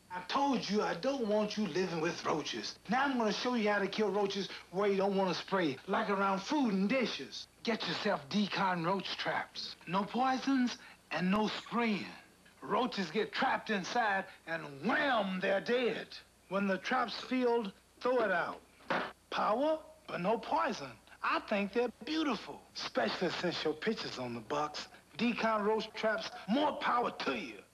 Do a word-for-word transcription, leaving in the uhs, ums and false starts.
I told you I don't want you living with roaches. Now I'm gonna show you how to kill roaches where you don't want to spray, like around food and dishes. Get yourself decon roach traps. No poisons and no spraying. Roaches get trapped inside and wham, they're dead. When the trap's filled, throw it out. Power, but no poison. I think they're beautiful, especially since your picture's on the box. Decon roach traps, more power to you.